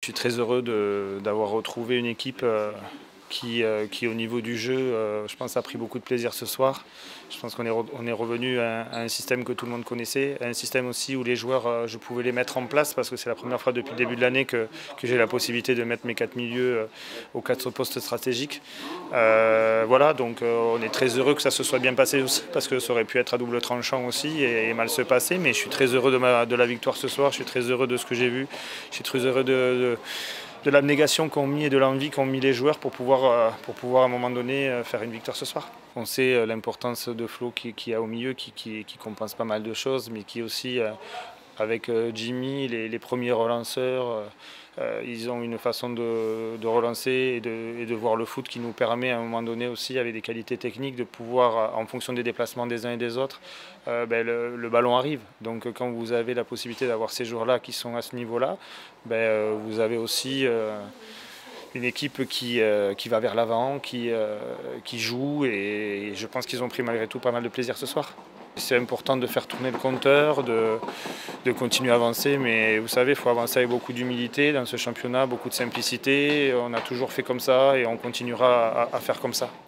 suis très heureux d'avoir retrouvé une équipe qui au niveau du jeu, je pense, a pris beaucoup de plaisir ce soir. Je pense on est revenu à un système que tout le monde connaissait, à un système aussi où les joueurs, je pouvais les mettre en place parce que c'est la première fois depuis le début de l'année que j'ai la possibilité de mettre mes 4 milieux aux 4 postes stratégiques. Voilà, donc on est très heureux que ça se soit bien passé aussi parce que ça aurait pu être à double tranchant aussi et mal se passer, mais je suis très heureux de la victoire ce soir, je suis très heureux de ce que j'ai vu, je suis très heureux de l'abnégation qu'ont mis et de l'envie qu'ont mis les joueurs pour pouvoir à un moment donné faire une victoire ce soir. On sait l'importance de Flo qui a au milieu, qui compense pas mal de choses, mais qui aussi, avec Jimmy, les premiers relanceurs, ils ont une façon de relancer et de voir le foot qui nous permet à un moment donné aussi, avec des qualités techniques, de pouvoir, en fonction des déplacements des uns et des autres, le ballon arrive. Donc quand vous avez la possibilité d'avoir ces joueurs-là qui sont à ce niveau-là, vous avez aussi une équipe qui va vers l'avant, qui joue, et je pense qu'ils ont pris malgré tout pas mal de plaisir ce soir. C'est important de faire tourner le compteur, de continuer à avancer, mais vous savez, il faut avancer avec beaucoup d'humilité dans ce championnat, beaucoup de simplicité. On a toujours fait comme ça et on continuera à faire comme ça.